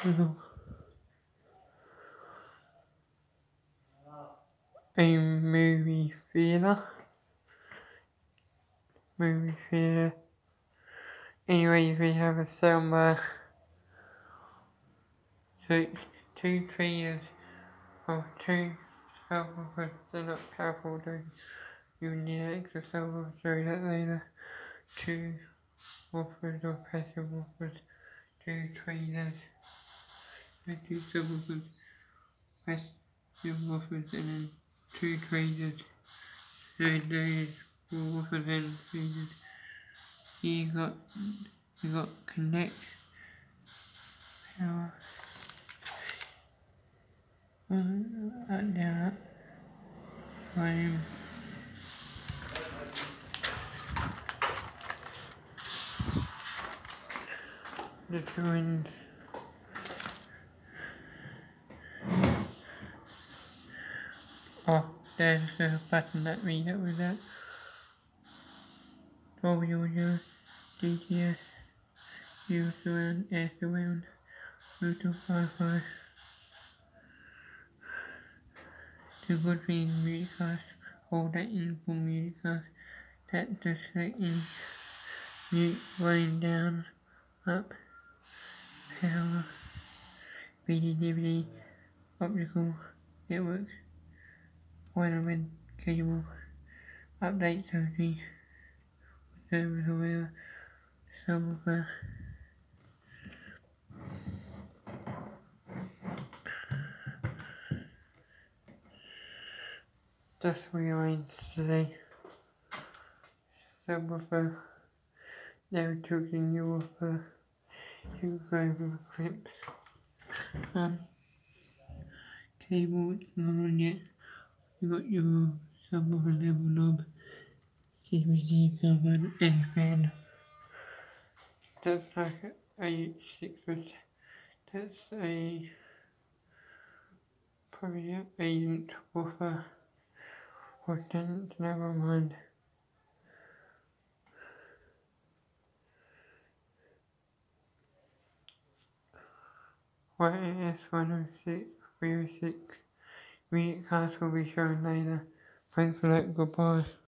a movie theatre. Anyways, we have a soundbar. So it's 2 trainers of 2 subwoofers. They're not powerful though. You need an extra subwoofer, show that later. 2 woofers or passive woofers. 2 trainers. And 2 subwoofers. Passive woofers and then 2 trainers. So those 4 woofers and trainers. You got connect power. Now volume. The twins. Oh, there's the button that read it with that. Dolby audio, DTS, U surround, air surround, Bluetooth Wi-Fi. The good thing in Musicast, hold that in for Musicast. That's the setting. Mute, volume down, up, power, video, DVD, optical, network, wireless cable, update totally, service aware, subwoofer. Just rearranged today. Subwoofer. Now we took the new woofer. You go over the clips. Cable, it's not on yet. You got your subwoofer level knob. CBC covered, air fan. That's like a 6 that's a probably an 8-inch woofer. Or 10, never mind. YAS-306 Musicast will be shown later. Thanks for that, goodbye.